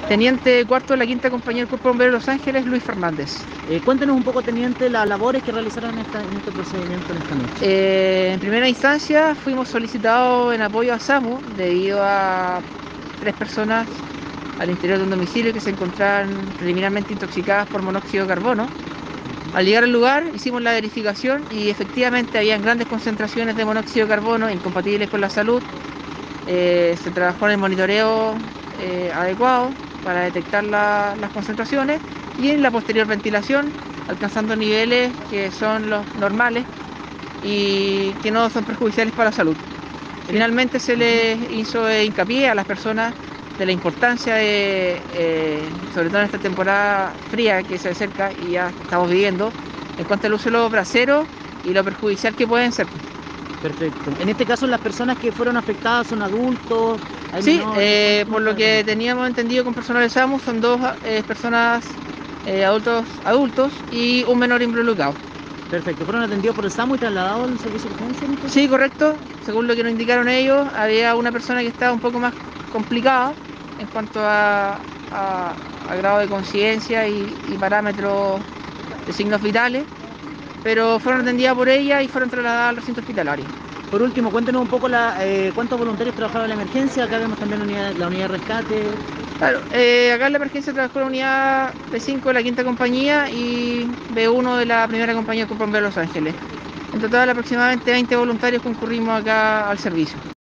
Teniente cuarto de la quinta compañía del Cuerpo de Bomberos de Los Ángeles, Luis Fernández. Cuéntenos un poco, teniente, las labores que realizaron en este procedimiento en esta noche. En primera instancia fuimos solicitados en apoyo a SAMU debido a 3 personas al interior de un domicilio que se encontraban preliminarmente intoxicadas por monóxido de carbono. Al llegar al lugar hicimos la verificación y efectivamente habían grandes concentraciones de monóxido de carbono incompatibles con la salud. Se trabajó en el monitoreo adecuado para detectar las concentraciones y en la posterior ventilación, alcanzando niveles que son los normales y que no son perjudiciales para la salud. Finalmente se les hizo hincapié a las personas de la importancia de, sobre todo en esta temporada fría que se acerca y ya estamos viviendo, en cuanto al uso de los braseros y lo perjudicial que pueden ser. Perfecto. En este caso, las personas que fueron afectadas son adultos. Sí, por lo que teníamos entendido con personal de SAMU, son 2 personas adultos y un menor involucrado. Perfecto. ¿Fueron atendidos por el SAMU y trasladados al servicio de urgencia? Sí, correcto. Según lo que nos indicaron ellos, había una persona que estaba un poco más complicada en cuanto a grado de conciencia y parámetros de signos vitales, pero fueron atendidas por ella y fueron trasladadas al recinto hospitalario. Por último, cuéntenos un poco cuántos voluntarios trabajaron en la emergencia. Acá vemos también la unidad de rescate. Claro, acá en la emergencia trabajó la unidad B5 de la quinta compañía y B1 de la primera compañía de Cuerpo de Bomberos de Los Ángeles. En total, aproximadamente 20 voluntarios concurrimos acá al servicio.